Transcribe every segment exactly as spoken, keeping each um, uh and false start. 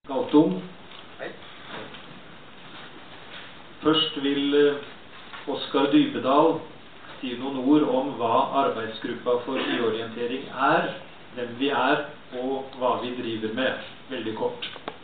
Galtung. Hei. Først vil Oskar Dybedal si noen ord om hva arbeidsgruppa for nyorientering er, hvem vi er, og hva vi driver med. Veldig kort.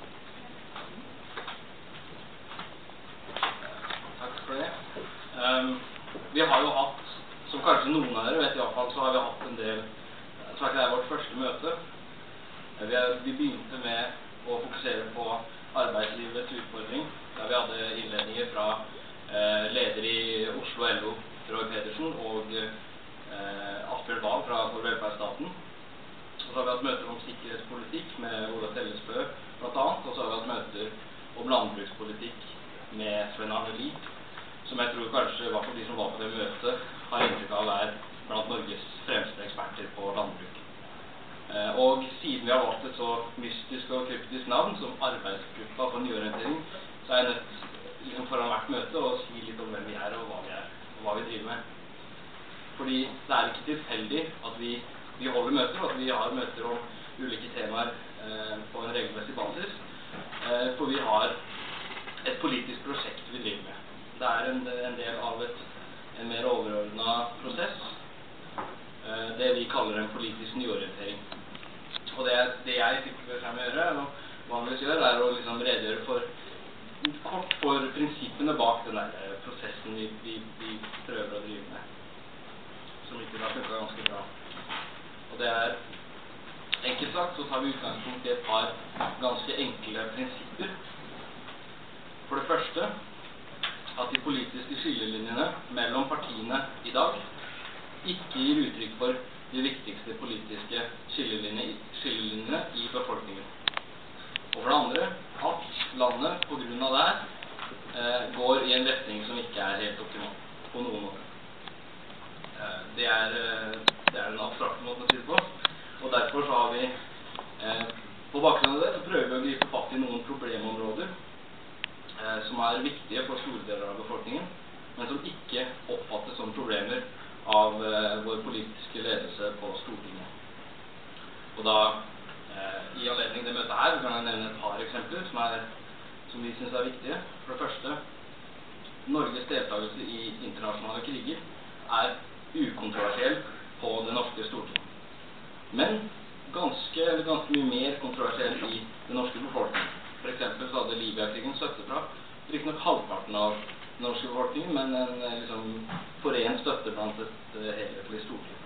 Takk for det. Um, vi har jo hatt, som kanskje noen av dere vet i hvert fall, så har vi hatt en del, så er ikke det vårt første møte. Vi, er, vi begynte med å fokusere på arbeidslivets utfordring, der vi hadde innledninger fra eh, leder i Oslo L O, Roy Pedersen, og eh, Asbjørn Dahl fra velferdsstaten. Og så har vi hatt møter om sikkerhetspolitikk med Ola Tellesbø blant annet, og så har vi hatt møter om landbrukspolitikk med Sven Arne Lie, som jeg tror kanskje var for de som var på det møtet, har inntrykk av er blant Norges fremste eksperter på landbruk. Eh, og siden vi har valgt et så mystisk og kryptisk navn som arbeidsgruppa for nyorientering, så er jeg nødt liksom, foran hvert møte å si litt om hvem vi er og hva vi er, og hva vi driver med. Fordi det er ikke tilfeldig at vi, vi holder møter, og at vi har møter om ulike temaer eh, på en regelmessig basis, eh, for vi har et politisk prosjekt vi driver med. Det er en, en del av et, en mer overordnet prosess, eh, det vi kaller en politisk nyorientering. Og det, det jeg sikkert kommer å gjøre, og vanligvis gjør, er å liksom redegjøre for, kort for prinsippene bak den der prosessen vi, vi, vi prøver å drive med, som ikke har funket ganske bra. Og det er, enkelt sagt, så tar vi utgangspunkt i et par ganske enkle prinsipper. For det første, at de politiske skillelinjene mellom partiene i dag ikke gir uttrykk for de viktigste politiske skillelinjene, skillelinjene i befolkningen. Og for det andre, at landet på grunn av det eh, går i en retning som ikke er helt optimal på noen måte. Eh, det, er, det er en abstrakt måte å si det på, og derfor så har vi eh, på bakgrunn av det så prøver vi å gripe fatt i noen problemområder eh, som er viktige for store deler av befolkningen, men som ikke oppfattes som problemer av eh, vår politiske ledelse på Stortinget. Og da, eh, i anledning det møtet her, kan jeg nevne et par eksempler som, er, som vi synes er viktige. For det første, Norges deltakelse i internasjonale kriger er ukontroversiell på det norske Stortinget. Men ganske, eller ganske mye mer kontroversiell i den norske befolkningen. For eksempel så hadde Libya-krigen støtte fra, ikke nok halvparten av den norske befolkningen, men en liksom, forent støtte blant et uh, helhetlig storting.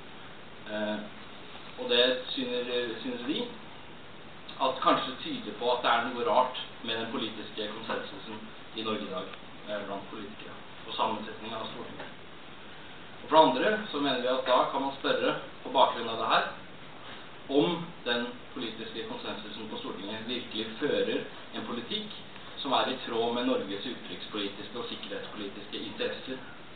Uh, og det synes, synes vi at kanskje tyder på at det er noe rart med den politiske konsensusen i Norge i dag uh, blant politikere og sammensetningen av Stortinget. Og for andre så mener vi at da kan man spørre på bakgrunn av det her om den politiske konsensusen på Stortinget virkelig fører en politikk som er i tråd med Norges utenrikspolitiske og sikkerhetspolitiske interesser.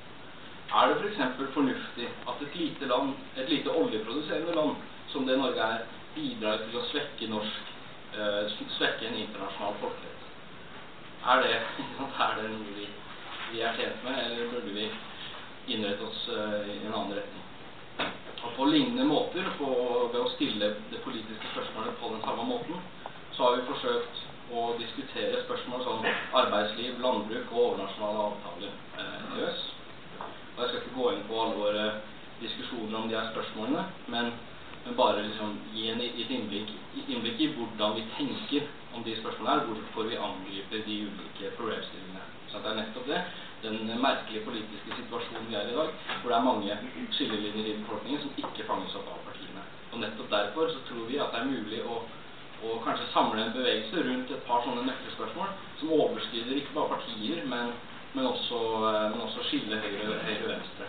Er det for eksempel fornuftig at et lite land, et lite oljeproduserende land, som det Norge er, bidrar til å svekke norsk, uh, svekke en internasjonal folkerett? Er det, er det noe vi, vi er tjent med, eller burde vi innrette oss uh, i en annen retning? Og på lignende måter, på, ved å stille det politiske spørsmålet på den samme måten, så har vi forsøkt å diskutere spørsmål som arbeidsliv, landbruk og overnasjonale avtaler eh, i Ø S. Og jeg skal ikke gå inn på alle våre diskusjoner om de her spørsmålene, men, men bare liksom gi en, et innblikk, innblikk i hvordan vi tenker om de spørsmålene her, hvorfor vi angriper de ulike problemstillingene. Så det er nettopp det, den merkelige politiske situasjonen vi er i dag, hvor det er mange skillelinjer i befolkningen som ikke fanges opp av partiene. Og nettopp derfor så tror vi at det er mulig å og kanskje samle en bevegelse rundt et par sånne nøkkelspørsmål som overskrider ikke bare partier, men, men, også, men også skille høyre, høyre venstre.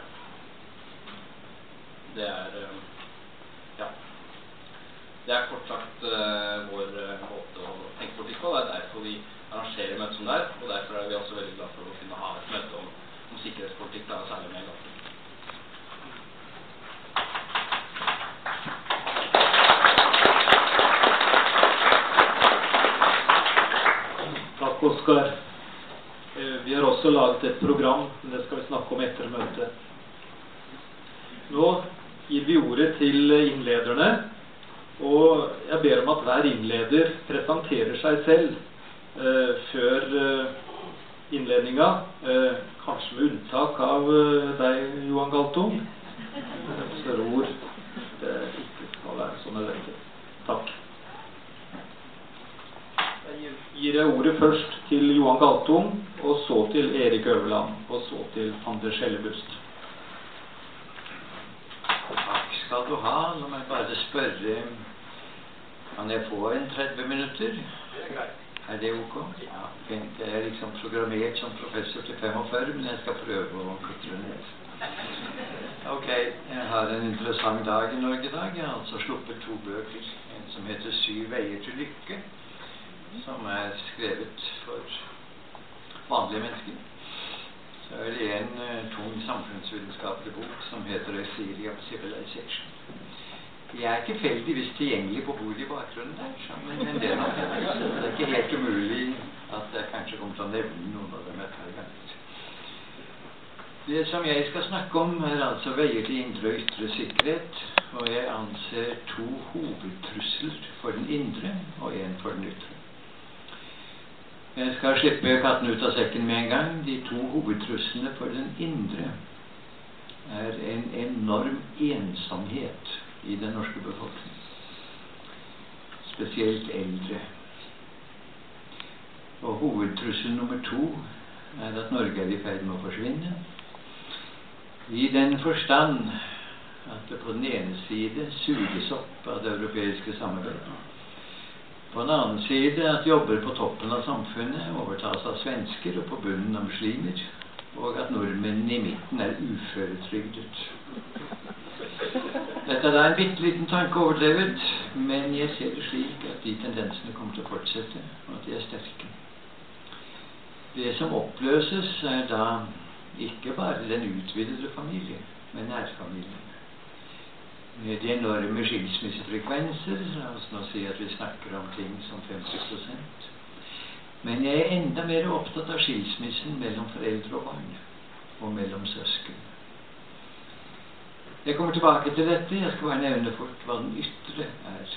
Det er, ja, det er kort sagt uh, vår uh, måte å tenke politikk på. Det er derfor vi arrangerer møter som det er, og derfor er vi også veldig glad for å kunne ha et møte om, om sikkerhetspolitikk, da, særlig med Galtung. Oskar. Vi har også laget et program, men det skal vi snakke om etter møtet. Nå gir vi ordet til innlederne, Og jeg ber om at hver innleder presenterer seg selv eh, før eh, innledninga, eh, kanskje med unntak av eh, deg, Johan Galtung. Jeg tror det ikke skal være så nødvendig. Takk. Jeg gir jeg ordet først til Johan Galtung, og så til Erik Øverland, og så til Anders Hellebust. Takk skal du ha. La meg bare spørre, kan jeg få en tretti minutter? Det er greit. Er det ok? Ja, fint. Jeg er liksom programmert som professor til femogfyrre, men jeg skal prøve å kutte ned. Ok, jeg har en interessant dag i Norge i dag. Jeg har altså sluppet to bøker. En som heter Syv veier til lykke, som er skrevet for vanlige mennesker. Så er det en uh, tung samfunnsvitenskapelig bok som heter A Theory of Civilization. De er ikke tilfeldigvis tilgjengelig på bordet i bakgrunnen der, sammen med en del av dem. Så det er ikke helt umulig at jeg kanskje kommer til å nevne noen av dem et par ganger. Det som jeg skal snakke om, er altså veier til indre og ytre sikkerhet, og jeg anser to hovedtrusler for den indre og en for den ytre. Jeg skal slippe katten ut av sekken med en gang. De to hovedtruslene for den indre er en enorm ensomhet i den norske befolkningen, spesielt eldre. Og hovedtrussel nummer to er at Norge er i ferd med å forsvinne, i den forstand at det på den ene side suges opp av det europeiske samarbeidet, på den annen side at jobber på toppen av samfunnet overtas av svensker og på bunnen av muslimer, og at nordmenn i midten er uføretrygdet. Dette er en bitteliten tanke overdrevet, men jeg ser det slik at de tendensene kommer til å fortsette, og at de er sterke. Det som oppløses er da ikke bare den utvidede familie, men nærfamilien. Med de enorme skilsmissefrekvenser, la oss nå si at vi snakker om ting som femti prosent. Men jeg er enda mer opptatt av skilsmissen mellom foreldre og barn, og mellom søsken. Jeg kommer tilbake til dette. Jeg skal bare nevne fort hva den ytre er.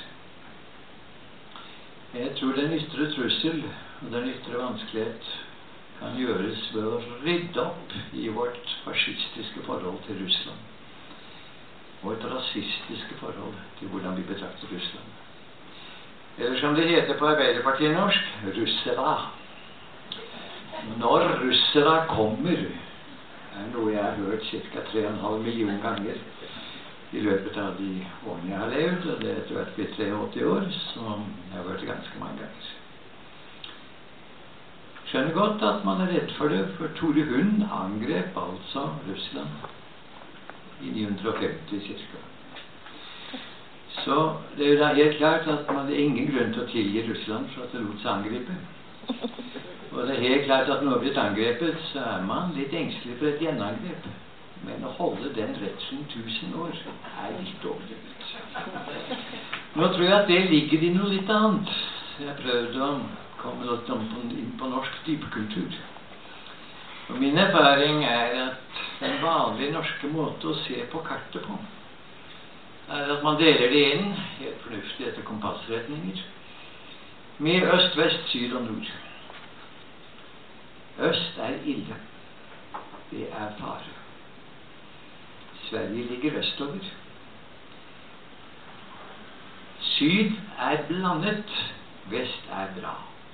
Jeg tror den ytre trussel og den ytre vanskelighet kan gjøres ved å rydde opp i vårt fascistiske forhold til Russland, vårt rasistiske forhold til hvordan vi betrakter Russland. Eller som det heter på Arbeiderpartiet norsk, russera. Når russera kommer, er noe jeg har hørt cirka tre og en halv million ganger i løpet av de årene jeg har levd, og det er etter hvert blitt åttitre år, så jeg har hørt det ganske mange ganger. Skjønner godt at man er redd for det, for Tore Hund angrep altså Russland i ni hundre og femti cirka. Så det er jo da helt klart at man har ingen grunn til å tilgi Russland for at det lot seg angripe. Og det er helt klart at når det er blitt angrepet, så er man litt engstelig for et gjenangrep. Men å holde den redselen tusen år er litt overdrevet. Nå tror jeg at det ligger i noe litt annet. Jeg prøvde å komme litt inn på norsk dypkultur. Og min erfaring er at den vanlige norske måte å se på kartet på er at man deler det inn, helt fornuftig etter kompassretninger, med øst, vest, syd og nord. Øst er ille. Det er fare. Sverige ligger østover. Syd er blandet. Vest er bra.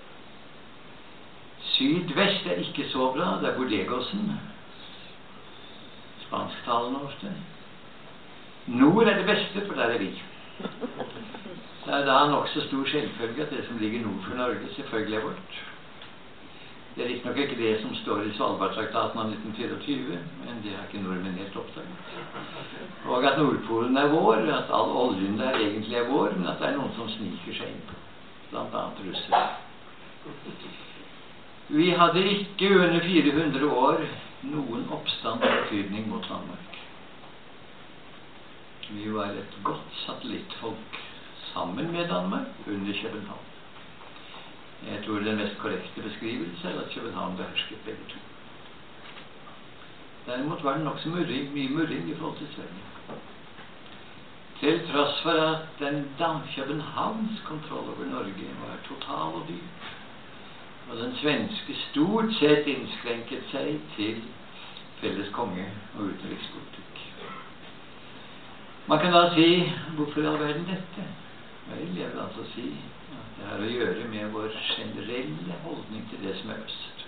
Sydvest er ikke så bra. Det er Bordegosen. Spansktalende ofte. Nord er det beste, for der er vi. Det er da nok så stor selvfølge at det som ligger nord for Norge selvfølgelig er vårt. Det er ikke nok ikke det som står i Svalbardtraktaten av nitten fireogtyve, men det har ikke nordmenn helt oppdaget. Og at Nordpolen er vår, at all oljen der egentlig er vår, men at det er noen som sniker seg inn på, blant annet russere. Vi hadde ikke under fire hundre år noen oppstand og betydning mot Danmark. Vi var et godt satellittfolk sammen med Danmark under København. Jeg tror den mest korrekte beskrivelse er at København behersket begge to. Derimot var det nok så murring, mye murring i forhold til Sverige. Til tross for at den Københavns kontroll over Norge var total og dyp, og den svenske stort sett innskrenket seg til felles konge og utenrikspolitikk. Man kan da si, hvorfor i all verden dette? Vel, jeg vil altså si at det har å gjøre med vår generelle holdning til det som er øst.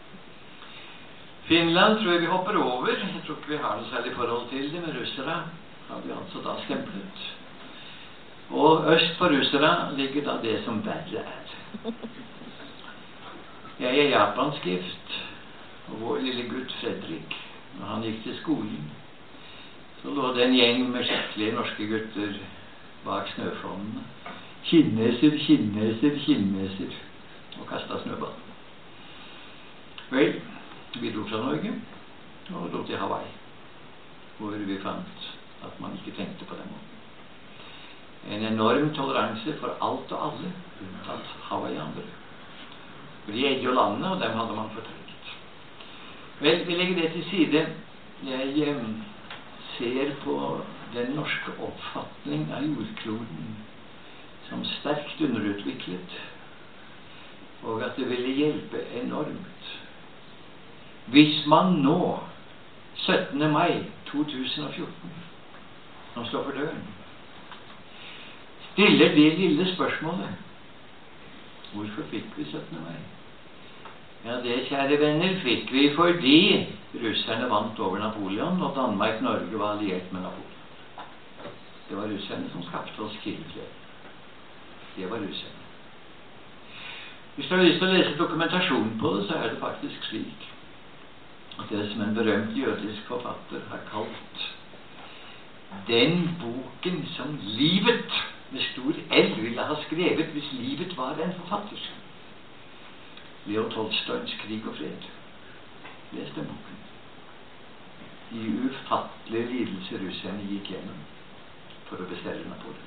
Finland tror jeg vi hopper over. Jeg tror ikke vi har noe særlig forhold til det, men russere har vi altså da stemplet. Og øst for russere ligger da det som verre er. Jeg er japansk-gift, og vår lille gutt Fredrik, når han gikk til skolen, så lå det en gjeng med skikkelige norske gutter bak snøfonnene. Kinneser, kinneser, kinneser, og kastet snøball. Vel, vi dro fra Norge, og dro til Hawaii, hvor vi fant at man ikke tenkte på den måten. En enorm toleranse for alt og alle, unntatt hawaiianere. For de eide jo landet, og dem hadde man fortrengt. Vel, vi legger det til side. Jeg eh, ser på den norske oppfatning av jordkloden som sterkt underutviklet, og at det ville hjelpe enormt hvis man nå, syttende mai to tusen og fjorten, som står for døren, stiller det lille spørsmålet: hvorfor fikk vi syttende mai? Ja, det, kjære venner, fikk vi fordi russerne vant over Napoleon, og Danmark-Norge var alliert med Napoleon. Det var russerne som skapte oss kilder. Det var russerne. Hvis du har lyst til å lese dokumentasjon på det, så er det faktisk slik at det som en berømt jødisk forfatter har kalt den boken som livet med stor L ville ha skrevet hvis livet var en forfatter. Leo Tolstoys Krig og fred. Les den boken. De ufattelige lidelser russerne gikk gjennom for å bestelle Napoleon.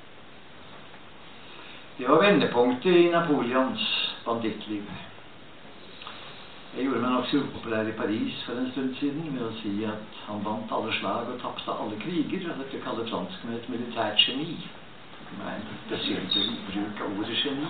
Det var vendepunktet i Napoleons bandittliv. Jeg gjorde meg nok så upopulær i Paris for en stund siden med å si at han vant alle slag og tapte alle kriger, og dette kaller franskene et militært geni. Det er en besynderlig bruk av ordet geni.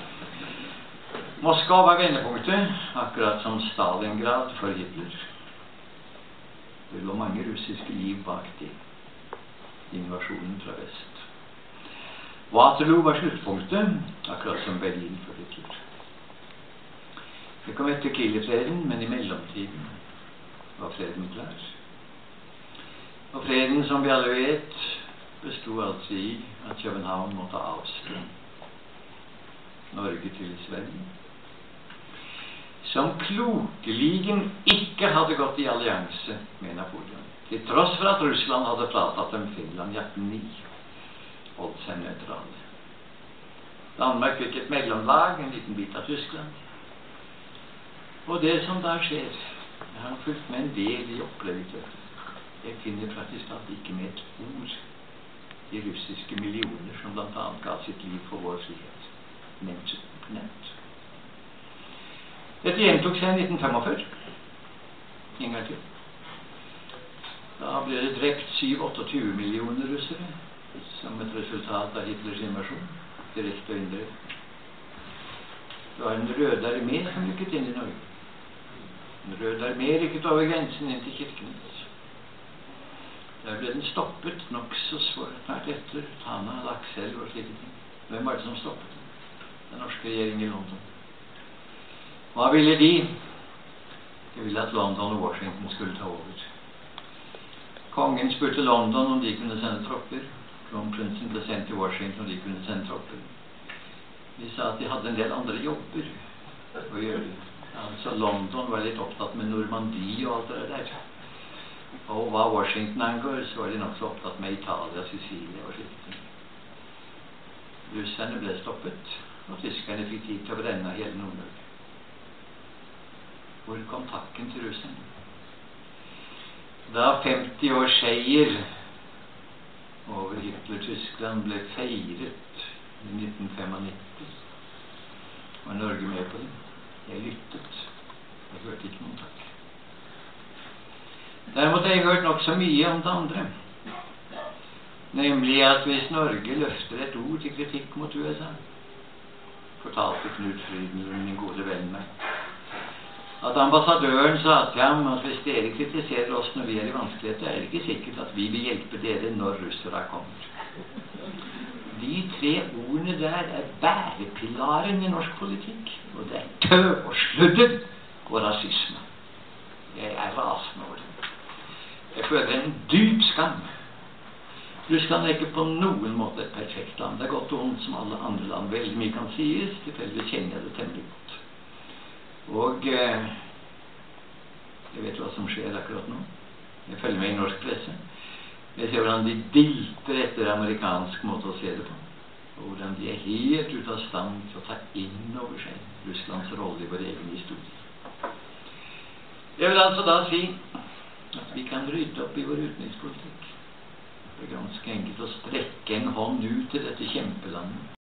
Moskva var vendepunktet, akkurat som Stalingrad for Hitler. Det lå mange russiske liv bak det. Invasjonen fra vest. Waterloo var sluttpunktet, akkurat som Berlin for Hitler. Det kom etter Kiel-freden, men i mellomtiden var freden klar. Og freden, som vi alle vet, bestod altså i at København måtte avstå Norge til Sverige, som klokeligen ikke hadde gått i allianse med Napoleon, til tross for at Russland hadde fratatt dem Finland i atten null ni, holdt seg nøytrale. Danmark fikk et mellomlag, en liten bit av Tyskland. Og det som da skjer, jeg har fulgt med en del i opplevelser. Jeg finner faktisk talt ikke med et ord de russiske millioner som blant annet ga sitt liv for vår frihet. Nevnt. Nevnt. Dette gjentok seg i nitten femogfyrre. En gang til. Da ble det drept syv tjueåtte millioner russere som et resultat av Hitlers invasjon, direkte og indirekte. Det var en rød armé som rykket inn i Norge. En rød armé rykket over grensen inn til Kirkenes. Der ble den stoppet nok så snart etter Tana, Lakselv og slike ting. Hvem var det som stoppet den? Den norske regjeringen i London. Hva ville de? De ville at London og Washington skulle ta over. Kongen spurte London om de kunne sende tropper. Kronprinsen ble sendt til Washington om de kunne sende tropper. De sa at de hadde en del andre jobber å gjøre. Altså London var litt opptatt med Normandie og alt det der. Og hva Washington angår, så var de nok så opptatt med Italia, Sicilia og slike ting. Russerne ble stoppet, og tyskerne fikk tid til å brenne hele Nord-Norge. Hvor kom takken til russerne? Da femti års seier over Hitler-Tyskland ble feiret i nitten nittifem, var Norge med på det. Jeg lyttet. Jeg hørte ikke noen takk. Derimot har jeg hørt nok så mye om det andre. Nemlig at hvis Norge løfter et ord til kritikk mot U S A, fortalte Knut Frydenlund, min gode venn meg, at ambassadøren sa til ham at hvis dere kritiserer oss når vi er i vanskeligheter, er det ikke sikkert at vi vil hjelpe dere når russere kommer. De tre ordene der er bærepilaren i norsk politikk, og det er tøv og sludder og rasisme. Jeg er rasende over det. Jeg føler en dyp skam. Russland er ikke på noen måte et perfekt land. Det er godt og ondt som alle andre land. Veldig mye kan sies, tilfeldigvis kjenner jeg det temmelig godt. Og eh, jeg vet hva som skjer akkurat nå. Jeg følger med i norsk presse. Jeg ser hvordan de dilter etter amerikansk måte å se det på. Og hvordan de er helt ute av stand til å ta inn over seg Russlands rolle i vår egen historie. Jeg vil altså da si at vi kan rydde opp i vår utenrikspolitikk. Det er ganske enkelt å strekke en hånd ut til dette kjempelandet.